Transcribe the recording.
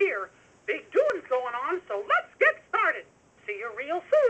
here. Big doings going on, so let's get started. See you real soon.